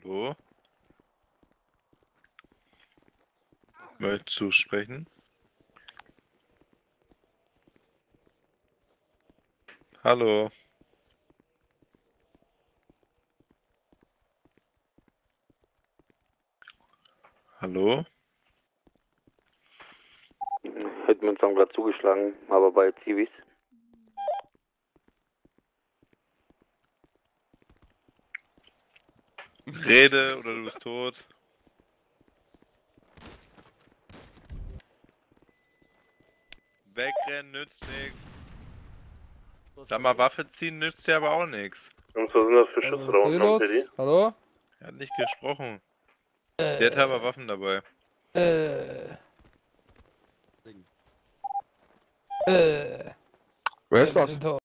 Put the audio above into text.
Hallo? Möchtest du sprechen? Hallo? Hallo? Hätten wir uns dann gerade zugeschlagen, aber bei Zivis. Rede oder du bist tot. Wegrennen nützt nichts. Sag mal, Waffe ziehen nützt ja aber auch nichts. Und was sind das für Schüsse da unten am Teddy? Hallo? Er hat nicht gesprochen. Der hat aber Waffen dabei. Wer ist das?